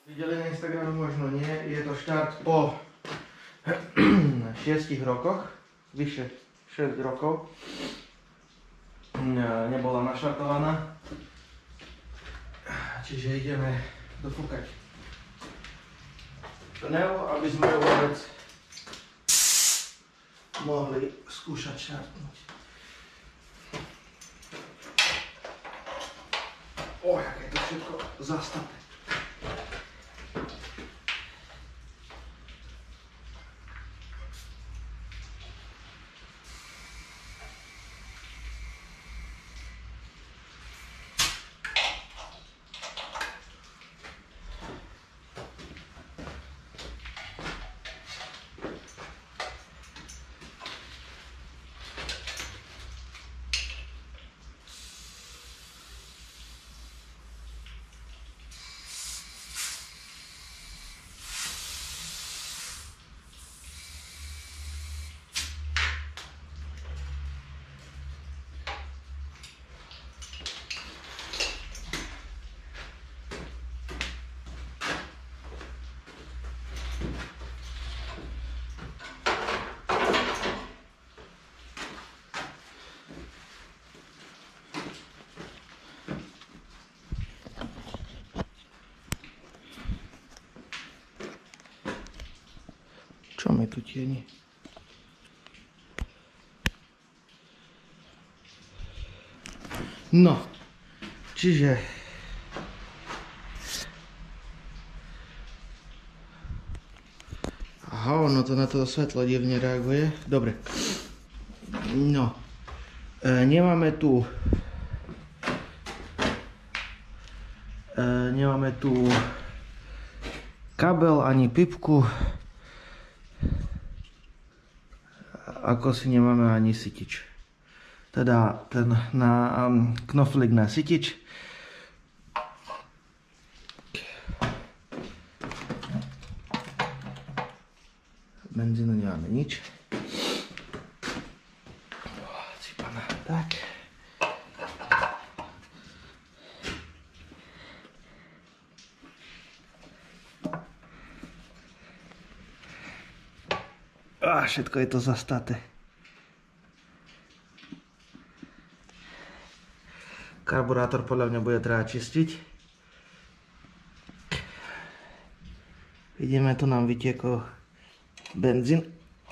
Videli na Instagrame, možno nie, je to štart po 6 rokoch, vyše 6 rokov. Nebola naštartovaná, čiže ideme dofúkať pneu, aby sme ju vôbec mohli skúšať štartnúť. Jaké je to všetko zastaté. Čo mi tu tieni? No, čiže ono to na to svetlo divne reaguje. Dobre. No, nemáme tu kabel ani pipku. Ako si nemáme ani sytič. Teda ten knoflík na sytič. Benzínu nemáme nič. Cípaná tak. Všetko je to zastaté. Karburátor podľa mňa bude treba čistiť. Vidíme, tu nám vytiekol benzín.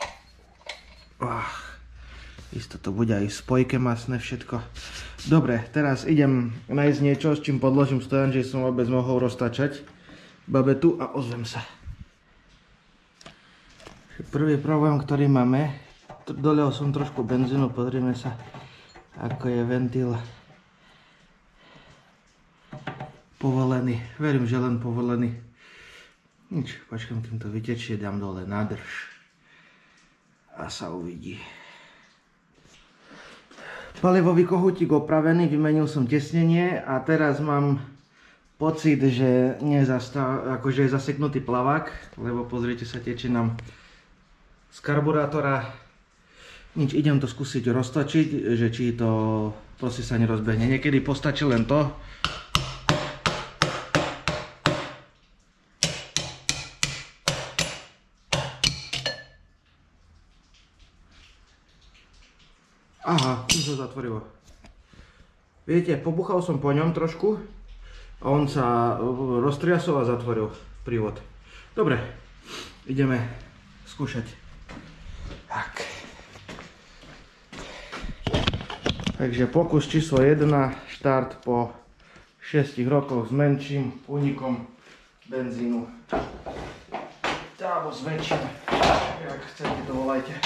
Isto to bude aj v spojke masné všetko. Dobre, teraz idem nájsť niečo, s čím podložím stojan, že som vôbec mohol roztačať babetu a ozvem sa. Prvý problém, ktorý máme, dolil som trošku benzínu, pozrime sa, ako je ventil povolený. Verím, že len povolený. Nič, počkám, kým to vytečie, dám dole nádrž a sa uvidí. Palivový kohútik opravený, vymenil som tesnenie a teraz mám pocit, že je zaseknutý plavák, lebo pozrite sa, teče nám z karburátora. Nič, idem to skúsiť roztočiť, že či to proste sa nerozbehne. Niekedy postačí len to. Aha, už sa zatvorilo. Viete, pobuchal som po ňom trošku a on sa roztriasol a zatvoril prívod. Dobre, ideme skúšať. Tak. Takže pokus číslo 1, štart po 6 rokoch s menším únikom benzínu. Alebo s väčším, jak chcete, to volajte.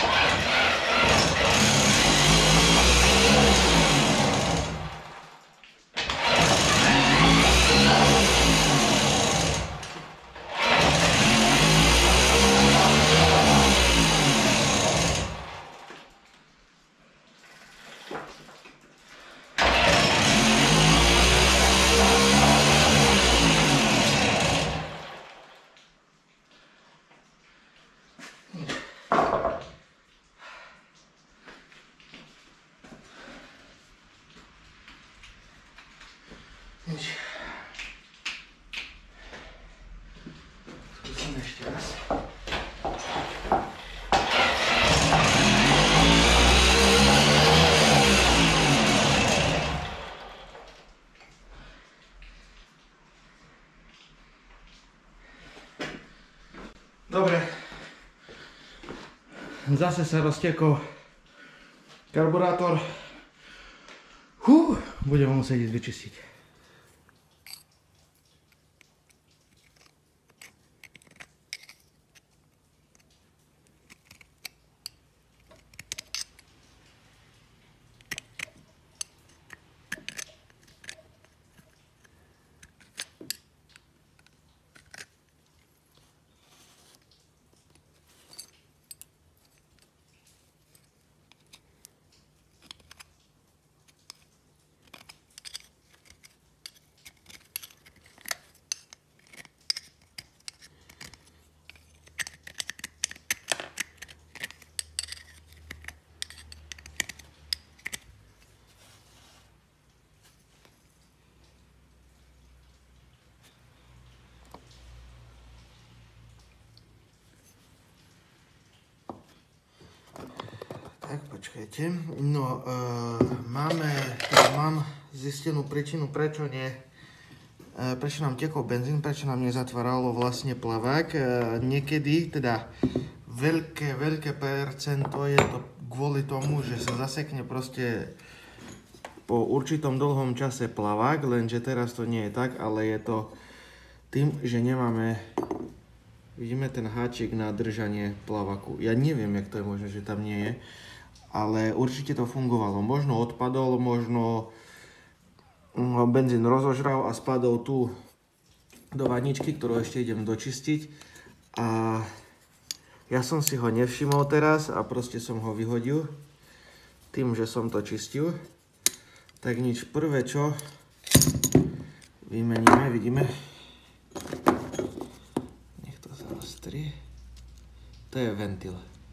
Dobre. Zase sa roztekol karburátor. Budeme musieť ísť vyčistiť. Tak, počkajte. No, mám zistenú príčinu, prečo nám tekol benzín, prečo nám nezatváralo vlastne plavák. Niekedy, teda veľké percento je to kvôli tomu, že sa zasekne proste po určitom dlhom čase plavák, lenže teraz to nie je tak, ale je to tým, že nemáme, vidíme ten háčik na držanie plavaku. Ja neviem, jak to je možné, že tam nie je. Ale určite to fungovalo. Možno odpadol, možno benzín rozožral a spadol tu do vaničky, ktorú ešte idem dočistiť. A ja som si ho nevšimol teraz a proste som ho vyhodil tým, že som to čistil. Tak nič, prvé čo vymeníme, vidíme. Nech to zaostrí. To je ventil.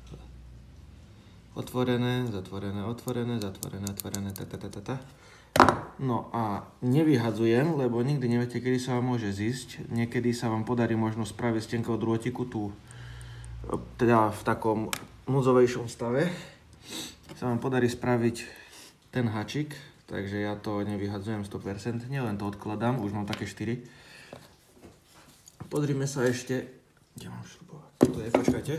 Otvorené, zatvorené, otvorené, zatvorené, otvorené, No a nevyhadzujem, lebo nikdy neviete, kedy sa vám môže zísť. Niekedy sa vám podarí možno spraviť z tenkého drôtiku tu, teda v takom núdzovejšom stave, sa vám podarí spraviť ten hačik, takže ja to nevyhadzujem 100%, len to odkladám, už mám také 4. Pozrime sa ešte, kde mám šrubovať, to je, počkajte.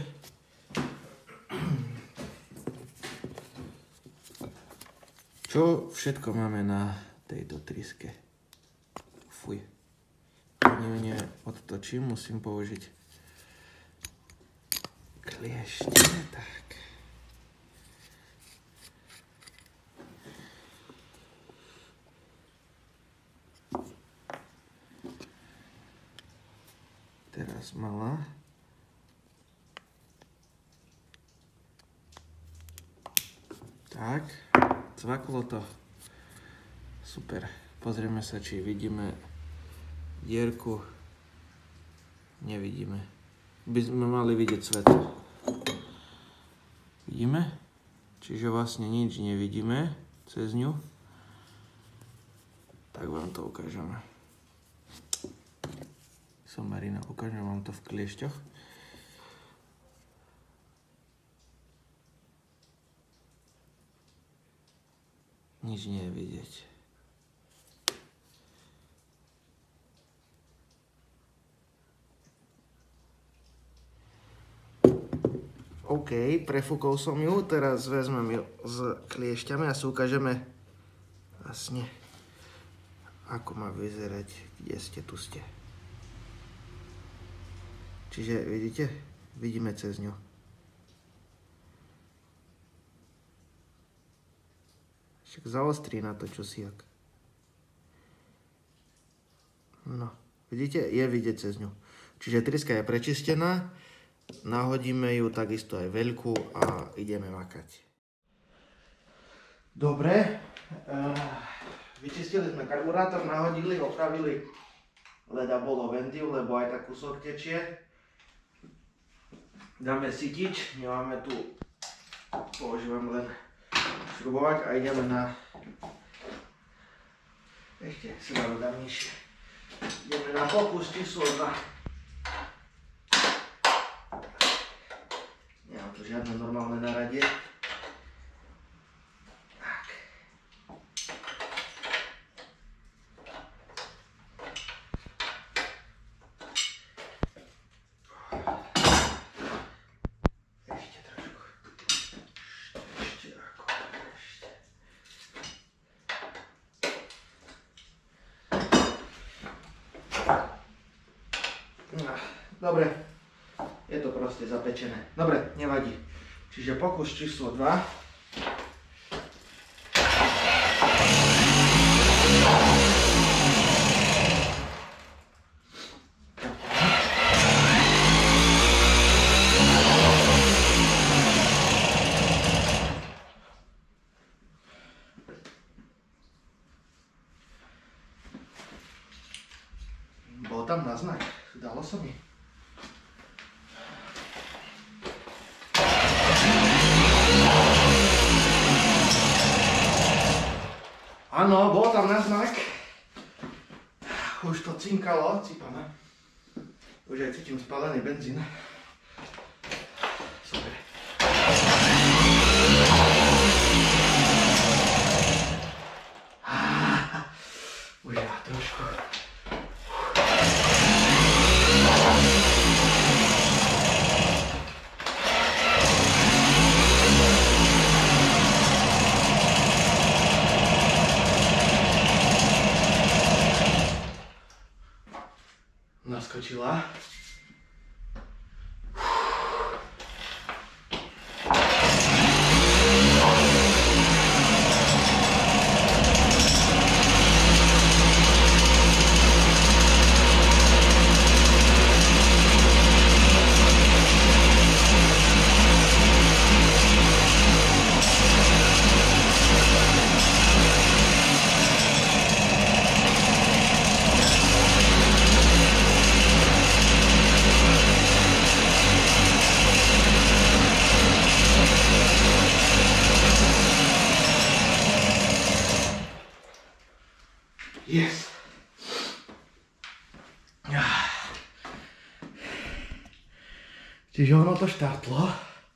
Čo všetko máme na tejto tryske? Fuj. Nie odtočím, musím použiť kliešte, tak. Teraz malá. Tak. Cvaklo to. Super. Pozrieme sa, či vidíme dierku. Nevidíme. By sme mali vidieť svetlo. Vidíme? Čiže vlastne nič nevidíme cez ňu. Tak vám to ukážeme. Marina, ukážem vám to v kliešťoch. Nič nie je vidieť. OK, prefúkol som ju, teraz vezmem ju s kliešťami a si ukážeme vlastne, ako má vyzerať, kde ste, tu ste. Čiže vidíte, vidíme cez ňu. Však zaostrí na to čosiak. No, vidíte, je vidieť cez ňu. Čiže tryska je prečistená, nahodíme ju takisto aj veľkú a ideme makať. Dobre, vyčistili sme karburátor, nahodili, opravili, leda bolo ventil, lebo aj tak kúsok tečie. Dáme sytič, nemáme tu, používam len šrubovák a ideme na, ešte sa dáme dávnejšie, ideme na pokus číslo 2. Nemám tu žiadne normálne naradie. Dobre, je to proste zapečené. Dobre, nevadí. Čiže pokus číslo 2. Bol tam náznak, dalo sa mi. Áno, bol tam náznak. Už to cinkalo, cípame. Už aj cítim spálený benzín. Super. Už ja trošku. Naskočila. Yes. Čiže ono to štartlo.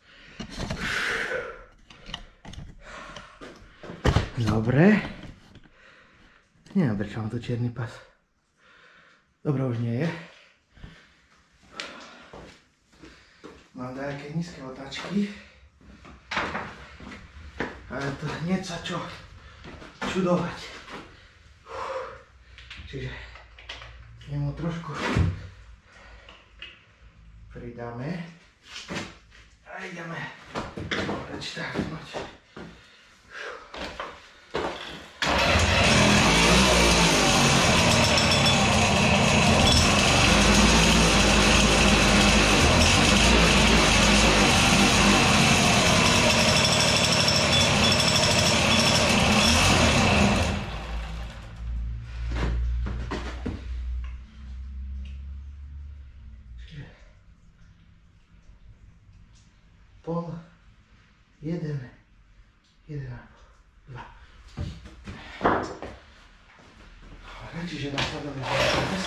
Dobre. Neviem, prečo mám tu čierny pas. Dobre, už nie je. Mám nejaké nízke otáčky. Ale to hneď sa čo čudovať. Čiže jemu trošku pridáme a ideme štartnúť. Pol, 1, 1,5, 2. Dobre, čiže nasledujeme dnes.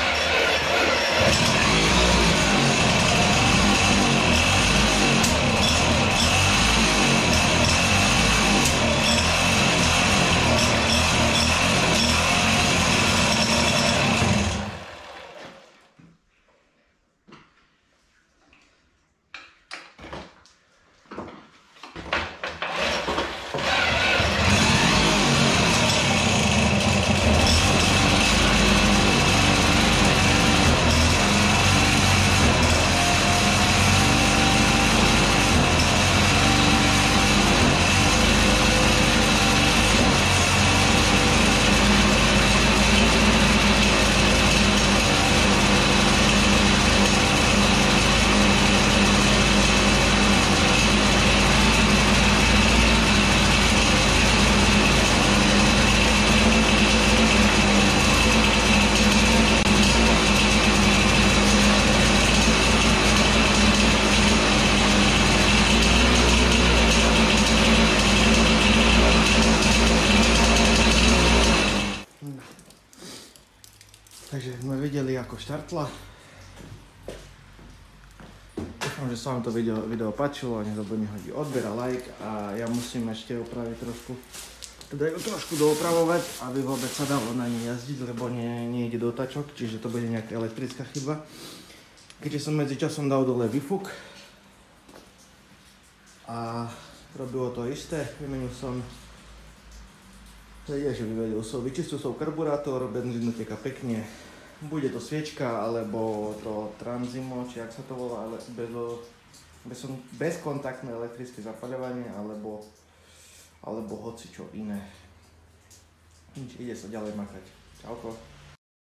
Takže sme videli, ako štartla. Dúfam, že sa vám to video páčilo a nezabudni hodiť odber a like a ja musím ešte opraviť trošku, teda ju trošku doopravovať, aby vôbec sa dalo na ní jazdiť, lebo nejde do otáčok, čiže to bude nejaká elektrická chyba. Keďže som medzi časom dal dole výfuk a robilo to isté, vymenil som vyčistil som karburátor, benzín teká pekne, bude to sviečka, alebo to Transimo, či jak sa to volá, ale bezkontaktné elektrické zapaľovanie, alebo hoci čo iné. Ide sa ďalej makať. Čauko.